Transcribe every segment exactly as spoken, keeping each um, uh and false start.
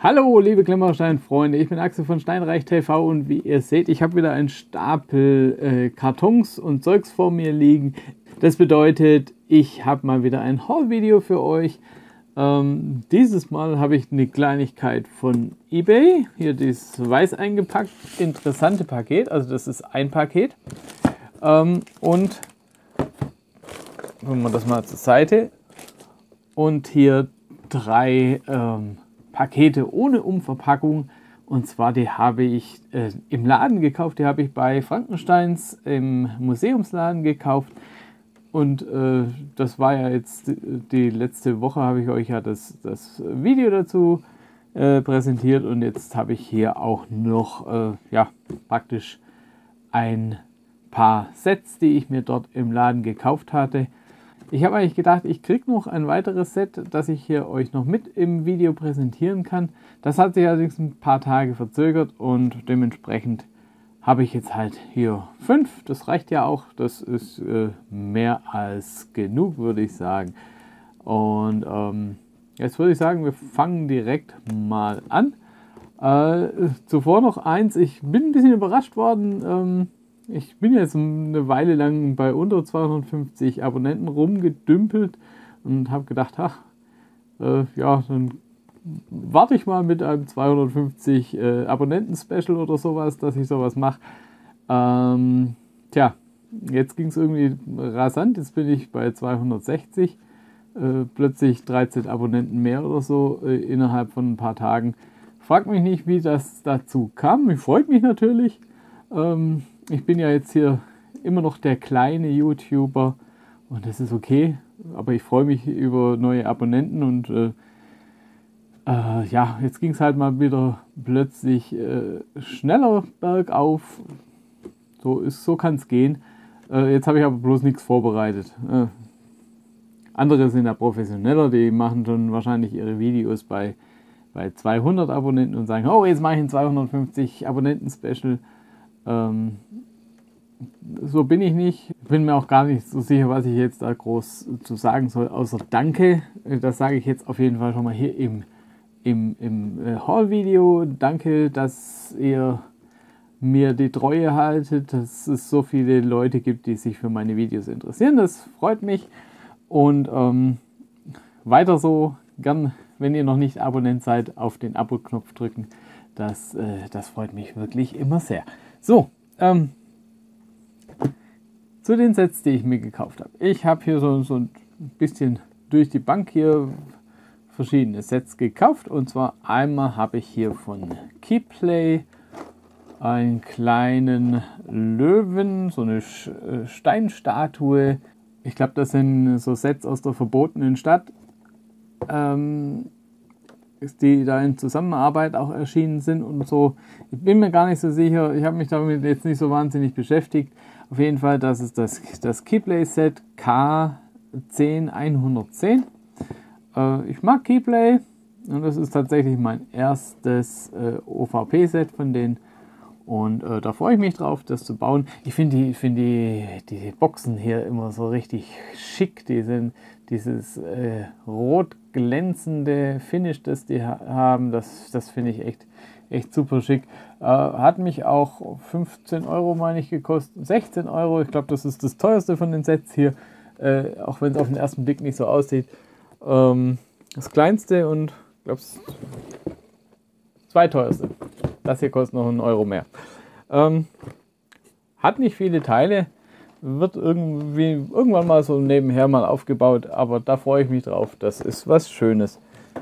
Hallo liebe Klemmbaustein-Freunde, ich bin Axel von Steinreich T V und wie ihr seht, ich habe wieder einen Stapel äh, Kartons und Zeugs vor mir liegen. Das bedeutet, ich habe mal wieder ein Haul-Video für euch. Ähm, dieses Mal habe ich eine Kleinigkeit von eBay, hier dieses weiß eingepackt, interessante Paket, also das ist ein Paket. Ähm, und nehmen wir das mal zur Seite und hier drei ähm, Pakete ohne Umverpackung, und zwar die habe ich äh, im Laden gekauft, die habe ich bei Frankensteins im Museumsladen gekauft und äh, das war ja jetzt die, die letzte Woche, habe ich euch ja das, das Video dazu äh, präsentiert, und jetzt habe ich hier auch noch äh, ja, praktisch ein paar Sets, die ich mir dort im Laden gekauft hatte. Ich habe eigentlich gedacht, ich kriege noch ein weiteres Set, das ich hier euch noch mit im Video präsentieren kann. Das hat sich allerdings ein paar Tage verzögert und dementsprechend habe ich jetzt halt hier fünf. Das reicht ja auch, das ist äh, mehr als genug, würde ich sagen. Und ähm, jetzt würde ich sagen, wir fangen direkt mal an. Äh, zuvor noch eins, ich bin ein bisschen überrascht worden. Ähm, Ich bin jetzt eine Weile lang bei unter zweihundertfünfzig Abonnenten rumgedümpelt und habe gedacht, ach, äh, ja, dann warte ich mal mit einem zweihundertfünfzig äh, Abonnenten-Special oder sowas, dass ich sowas mache. Ähm, tja, jetzt ging es irgendwie rasant, jetzt bin ich bei zweihundertsechzig, äh, plötzlich dreizehn Abonnenten mehr oder so äh, innerhalb von ein paar Tagen. Fragt mich nicht, wie das dazu kam, mich freut mich natürlich. Ähm, Ich bin ja jetzt hier immer noch der kleine YouTuber und das ist okay, aber ich freue mich über neue Abonnenten und äh, äh, ja, jetzt ging es halt mal wieder plötzlich äh, schneller bergauf. So ist, so kann es gehen. Äh, jetzt habe ich aber bloß nichts vorbereitet. Äh, andere sind ja professioneller, die machen schon wahrscheinlich ihre Videos bei, bei zweihundert Abonnenten und sagen, oh, jetzt mache ich ein zweihundertfünfzig Abonnenten-Special. Ähm, so bin ich nicht. Ich bin mir auch gar nicht so sicher, was ich jetzt da groß zu sagen soll, außer Danke. Das sage ich jetzt auf jeden Fall schon mal hier im, im, im Haul-Video. Danke, dass ihr mir die Treue haltet, dass es so viele Leute gibt, die sich für meine Videos interessieren. Das freut mich. Und ähm, weiter so. Gern, wenn ihr noch nicht Abonnent seid, auf den Abo-Knopf drücken. Das, äh, das freut mich wirklich immer sehr. So, ähm, zu den Sets, die ich mir gekauft habe. Ich habe hier so, so ein bisschen durch die Bank hier verschiedene Sets gekauft. Und zwar einmal habe ich hier von Keyplay einen kleinen Löwen, so eine Steinstatue. Ich glaube, das sind so Sets aus der verbotenen Stadt, ähm, die da in Zusammenarbeit auch erschienen sind und so. Ich bin mir gar nicht so sicher, ich habe mich damit jetzt nicht so wahnsinnig beschäftigt. Auf jeden Fall, das ist das, das Keyplay Set K zehn hundertzehn. Äh, ich mag Keyplay und das ist tatsächlich mein erstes äh, O V P-Set von denen. Und äh, da freue ich mich drauf, das zu bauen. Ich finde die, find die, die Boxen hier immer so richtig schick. Die sind dieses äh, rot glänzende Finish, das die ha haben, das, das finde ich echt, echt super schick. Äh, hat mich auch fünfzehn Euro, meine ich, gekostet. sechzehn Euro, ich glaube, das ist das teuerste von den Sets hier. Äh, auch wenn es auf den ersten Blick nicht so aussieht. Ähm, das kleinste und ich glaube, das zweiteuerste. Das hier kostet noch einen Euro mehr. Ähm, hat nicht viele Teile, wird irgendwie irgendwann mal so nebenher mal aufgebaut, aber da freue ich mich drauf. Das ist was Schönes.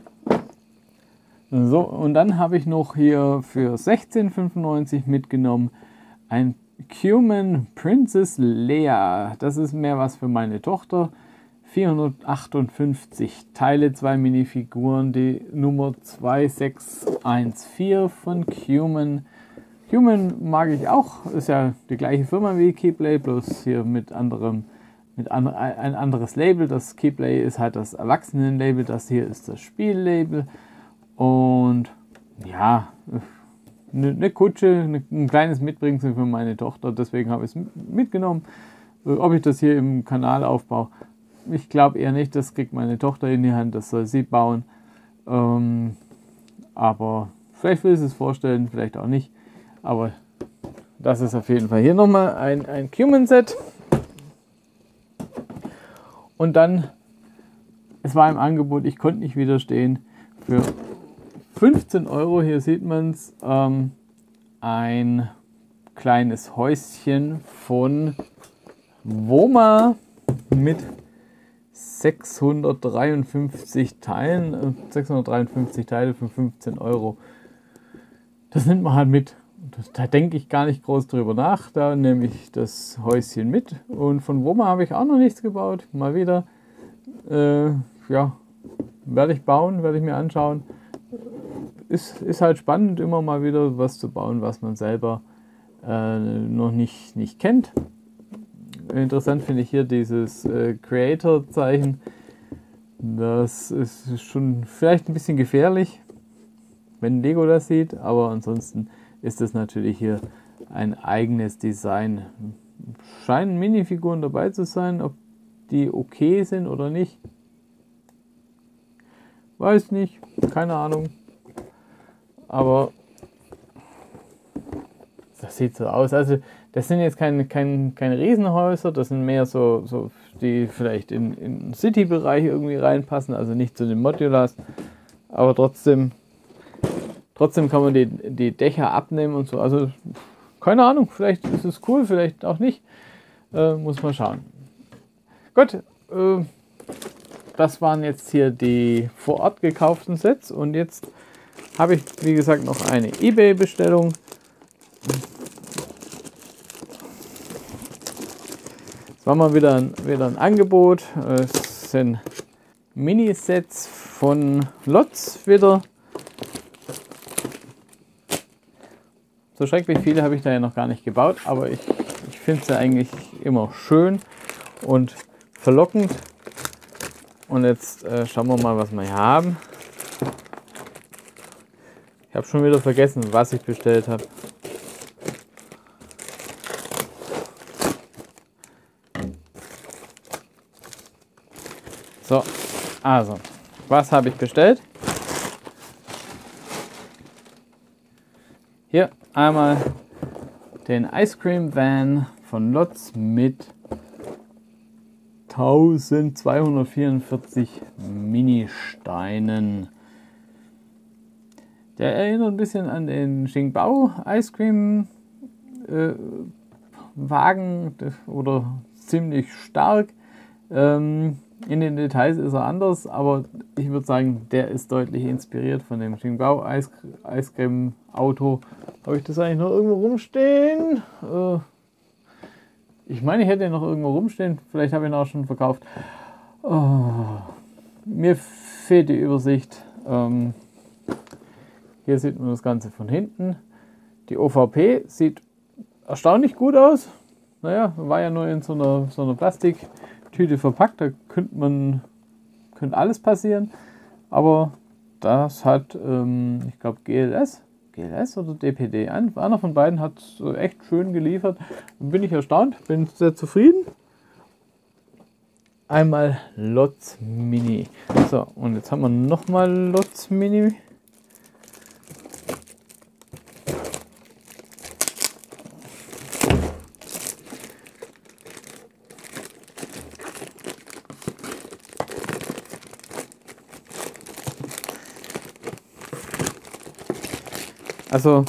So, und dann habe ich noch hier für sechzehn fünfundneunzig mitgenommen ein Cuman Princess Leia. Das ist mehr was für meine Tochter. vierhundertachtundfünfzig Teile, zwei Minifiguren, die Nummer zwei sechs eins vier von Cuman. Cuman mag ich auch, ist ja die gleiche Firma wie Keyplay, bloß hier mit anderem, mit an, ein anderes Label. Das Keyplay ist halt das Erwachsenenlabel, das hier ist das Spiellabel. Und ja, eine, eine Kutsche, eine, ein kleines Mitbringsel für meine Tochter, deswegen habe ich es mitgenommen. Ob ich das hier im Kanal aufbaue, ich glaube eher nicht, das kriegt meine Tochter in die Hand, das soll sie bauen. Ähm, Aber vielleicht will sie es vorstellen, vielleicht auch nicht. Aber das ist auf jeden Fall hier nochmal ein, ein Cumin-Set. Und dann, es war im Angebot, ich konnte nicht widerstehen, für fünfzehn Euro, hier sieht man es, ähm, ein kleines Häuschen von Woma mit sechshundertdreiundfünfzig Teilen, sechshundertdreiundfünfzig Teile für fünfzehn Euro. Das nimmt man halt mit. Das, da denke ich gar nicht groß drüber nach. Da nehme ich das Häuschen mit. Und von Woma habe ich auch noch nichts gebaut. Mal wieder. Äh, ja, werde ich bauen, werde ich mir anschauen. Ist, ist halt spannend, immer mal wieder was zu bauen, was man selber äh, noch nicht, nicht kennt. Interessant finde ich hier dieses äh, Creator-Zeichen. Das ist schon vielleicht ein bisschen gefährlich, wenn Lego das sieht, aber ansonsten ist das natürlich hier ein eigenes Design. Scheinen Minifiguren dabei zu sein, ob die okay sind oder nicht. Weiß nicht, keine Ahnung. Aber das sieht so aus. Also das sind jetzt keine, keine, keine Riesenhäuser, das sind mehr so, so die vielleicht in den City-Bereich irgendwie reinpassen, also nicht zu den Modulars. Aber trotzdem, trotzdem kann man die, die Dächer abnehmen und so. Also keine Ahnung, vielleicht ist es cool, vielleicht auch nicht. Äh, muss man schauen. Gut, äh, das waren jetzt hier die vor Ort gekauften Sets und jetzt habe ich, wie gesagt, noch eine eBay-Bestellung. Das war mal wieder ein, wieder ein Angebot. Es sind Minisets von Lotz wieder. So schrecklich viele habe ich da ja noch gar nicht gebaut, aber ich, ich finde sie eigentlich immer schön und verlockend. Und jetzt äh, schauen wir mal, was wir hier haben. Ich habe schon wieder vergessen, was ich bestellt habe. So, also, was habe ich bestellt? Hier einmal den Ice Cream Van von Lotz mit eintausendzweihundertvierundvierzig Mini-Steinen. Der erinnert ein bisschen an den Xingbao Ice Cream äh, Wagen oder ziemlich stark. Ähm, in den Details ist er anders, aber ich würde sagen, der ist deutlich inspiriert von dem Xingbao Ice, Ice Cream Auto. Habe ich das eigentlich noch irgendwo rumstehen? Äh, ich meine, ich hätte ihn noch irgendwo rumstehen. Vielleicht habe ich ihn auch schon verkauft. Oh, mir fehlt die Übersicht. Ähm, Hier sieht man das Ganze von hinten. Die O V P sieht erstaunlich gut aus. Naja, war ja nur in so einer, so einer Plastiktüte verpackt. Da könnte man könnte alles passieren. Aber das hat, ähm, ich glaube, G L S. G L S oder D P D. Einer von beiden hat es echt schön geliefert. Bin ich erstaunt, bin sehr zufrieden. Einmal Lotz Mini. So, und jetzt haben wir nochmal Lotz Mini. Also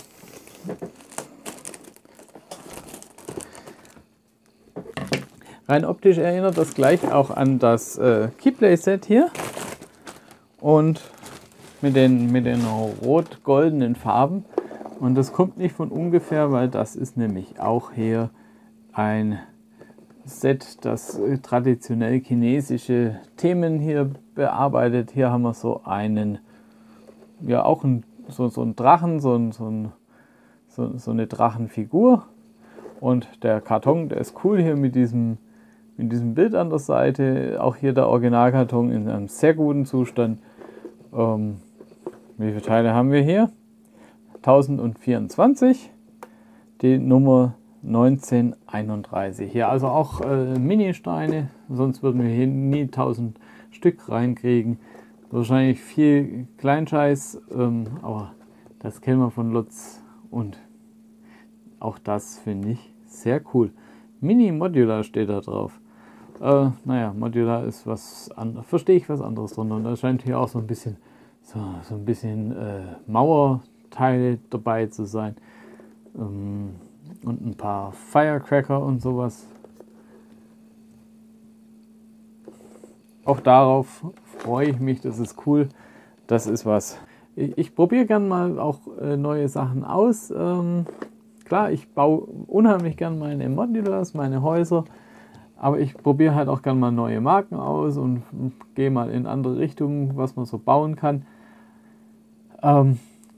rein optisch erinnert das gleich auch an das äh, Keyplay-Set hier und mit den, mit den rot-goldenen Farben. Und das kommt nicht von ungefähr, weil das ist nämlich auch hier ein Set, das äh, traditionell chinesische Themen hier bearbeitet. Hier haben wir so einen, ja auch ein So, so ein Drachen, so, ein, so, ein, so, so eine Drachenfigur. Und der Karton, der ist cool hier mit diesem, mit diesem Bild an der Seite. Auch hier der Originalkarton in einem sehr guten Zustand. Ähm, wie viele Teile haben wir hier? tausendvierundzwanzig. Die Nummer neunzehnhunderteinunddreißig. Hier also auch äh, Mini-Steine, sonst würden wir hier nie tausend Stück reinkriegen. Wahrscheinlich viel Kleinscheiß, ähm, aber das kennen wir von Lutz und auch das finde ich sehr cool. Mini Modular steht da drauf. Äh, naja, Modular ist was anderes, verstehe ich was anderes drunter. Und da scheint hier auch so ein bisschen, so, so ein bisschen äh, Mauerteil dabei zu sein. Ähm, und ein paar Firecracker und sowas. Auch darauf freue ich mich, das ist cool. Das ist was. Ich, ich probiere gern mal auch äh, neue Sachen aus. Ähm, klar, ich baue unheimlich gern meine Modulars, meine Häuser. Aber ich probiere halt auch gern mal neue Marken aus und gehe mal in andere Richtungen, was man so bauen kann. Ähm,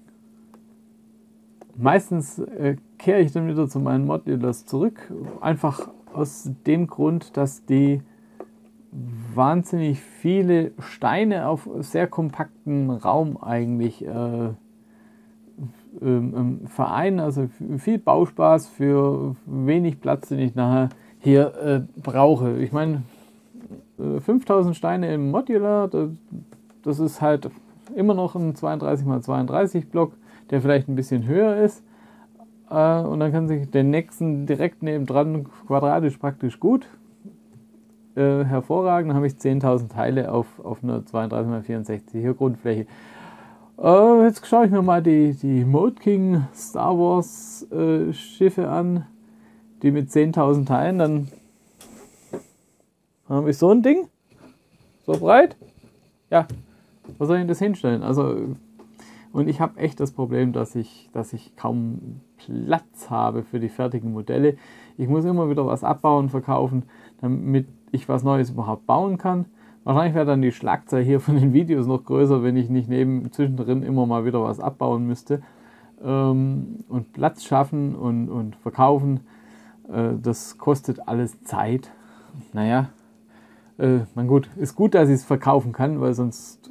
meistens äh, kehre ich dann wieder zu meinen Modulars zurück. Einfach aus dem Grund, dass die wahnsinnig viele Steine auf sehr kompakten Raum eigentlich äh, ähm, vereinen. Also viel Bauspaß für wenig Platz, den ich nachher hier äh, brauche. Ich meine, äh, fünftausend Steine im Modular, das, das ist halt immer noch ein zweiunddreißig mal zweiunddreißig Block, der vielleicht ein bisschen höher ist. Äh, und dann kann sich den nächsten direkt nebendran quadratisch praktisch gut. Äh, hervorragend, dann habe ich zehntausend Teile auf, auf einer zweiunddreißig mal vierundsechzig hier Grundfläche. Äh, jetzt schaue ich mir mal die, die Mote King Star Wars äh, Schiffe an, die mit zehntausend Teilen, dann habe ich so ein Ding, so breit. Ja, wo soll ich das hinstellen? Also, und ich habe echt das Problem, dass ich, dass ich kaum Platz habe für die fertigen Modelle. Ich muss immer wieder was abbauen, verkaufen, damit ich was Neues überhaupt bauen kann. Wahrscheinlich wäre dann die Schlagzahl hier von den Videos noch größer, wenn ich nicht neben zwischendrin immer mal wieder was abbauen müsste. Ähm, und Platz schaffen und, und verkaufen, äh, das kostet alles Zeit. Naja, äh, man gut, ist gut, dass ich es verkaufen kann, weil sonst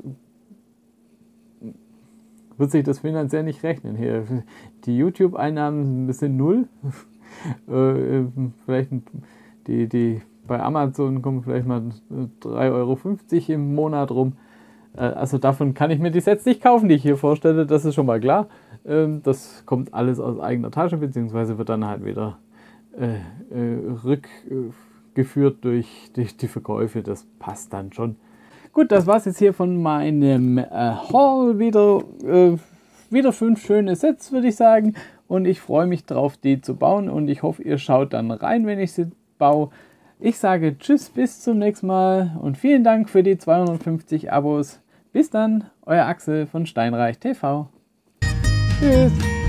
wird sich das finanziell nicht rechnen. Hier, die YouTube-Einnahmen sind null. äh, vielleicht die, die bei Amazon kommen vielleicht mal drei Euro fünfzig im Monat rum. Äh, also davon kann ich mir die Sets nicht kaufen, die ich hier vorstelle. Das ist schon mal klar. Ähm, das kommt alles aus eigener Tasche, beziehungsweise wird dann halt wieder äh, äh, rückgeführt durch, durch die Verkäufe. Das passt dann schon. Gut, das war's jetzt hier von meinem äh, Haul. Wieder, äh, wieder fünf schöne Sets, würde ich sagen. Und ich freue mich drauf, die zu bauen. Und ich hoffe, ihr schaut dann rein, wenn ich sie baue. Ich sage Tschüss, bis zum nächsten Mal. Und vielen Dank für die zweihundertfünfzig Abos. Bis dann, euer Axel von Steinreich T V. Tschüss.